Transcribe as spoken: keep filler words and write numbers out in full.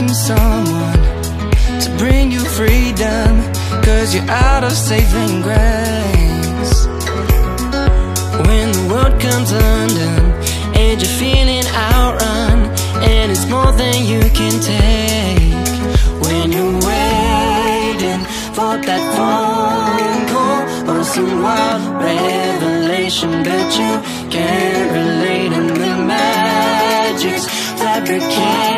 finding someone to bring you freedom, 'cause you're out of saving grace. When the world comes undone and you're feeling outrun, and it's more than you can take, when you're waiting for that phone call or some wild revelation, but you can't relate, and the magic's fabricated.